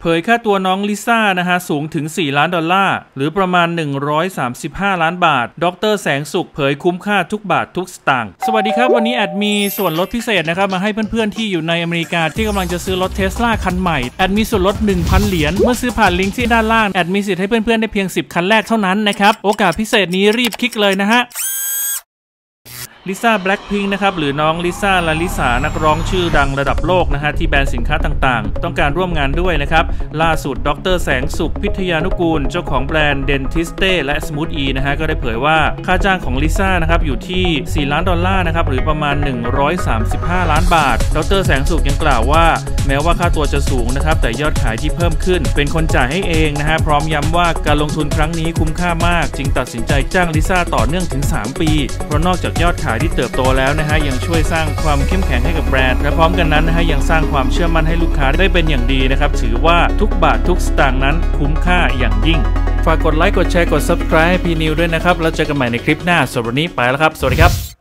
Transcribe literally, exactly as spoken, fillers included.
ยค่าตัวน้องลิซ่านะฮะสูงถึงสี่ล้านดอลลาร์หรือประมาณหนึ่งร้อยสามสิบห้าล้านบาทดร.แสงสุขเผยคุ้มค่าทุกบาททุกสตางค์สวัสดีครับวันนี้แอดมีส่วนลดพิเศษนะครับมาให้เพื่อนๆที่อยู่ในอเมริกาที่กำลังจะซื้อรถ Tesla คันใหม่แอดมีส่วนลด หนึ่งพัน เหรียญเมื่อซื้อผ่านลิงก์ที่ด้านล่างแอดมีสิทธิ์ให้เพื่อนๆได้เพียงสิบคันแรกเท่านั้นนะครับโอกาสพิเศษนี้รีบคลิกเลยนะฮะลิซ่าแบล็คพิงค์นะครับหรือน้องลิซ่าลาลิสานักร้องชื่อดังระดับโลกนะฮะที่แบรนด์สินค้าต่างๆต้องการร่วมงานด้วยนะครับล่าสุดดร.แสงสุขพิทยานุกูลเจ้าของแบรนด์ Dentiste และ Smooth E นะฮะก็ได้เผยว่าค่าจ้างของลิซ่านะครับอยู่ที่สี่ล้านดอลลาร์นะครับหรือประมาณหนึ่งร้อยสามสิบห้าล้านบาทดร.แสงสุขยังกล่าวว่าแม้ว่าค่าตัวจะสูงนะครับแต่ยอดขายที่เพิ่มขึ้นเป็นคนจ่ายให้เองนะฮะพร้อมย้ำว่าการลงทุนครั้งนี้คุ้มค่ามากจึงตัดสินใจจ้างลิซ่าต่อเนื่องถึงสามปีเพราะนอกจากยอดขายที่เติบโตแล้วนะฮะยังช่วยสร้างความเข้มแข็งให้กับแบรนด์และพร้อมกันนั้นนะฮะยังสร้างความเชื่อมั่นให้ลูกค้าได้เป็นอย่างดีนะครับถือว่าทุกบาททุกสตางค์นั้นคุ้มค่าอย่างยิ่งฝากกดไลค์กดแชร์กด ซับสไครบ์ ให้พี่นิวด้วยนะครับแล้วเจอกันใหม่ในคลิปหน้าสำหรับวันนี้ไปแล้วครับสวัสดีครับ